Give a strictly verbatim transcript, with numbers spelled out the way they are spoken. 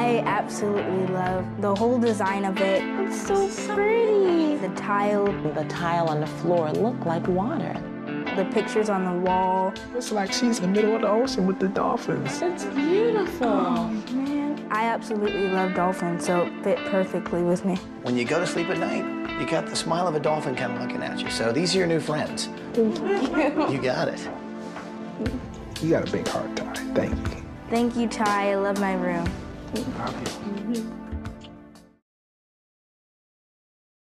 I absolutely love the whole design of it. It's so pretty. The tile. The tile on the floor look like water. The pictures on the wall. It's like she's in the middle of the ocean with the dolphins. It's beautiful. Oh, man. I absolutely love dolphins, so it fit perfectly with me. When you go to sleep at night, you got the smile of a dolphin kind of looking at you. So these are your new friends. Thank you. You got it. You got a big heart, Ty. Thank you. Thank you, Ty. I love my room. Love you.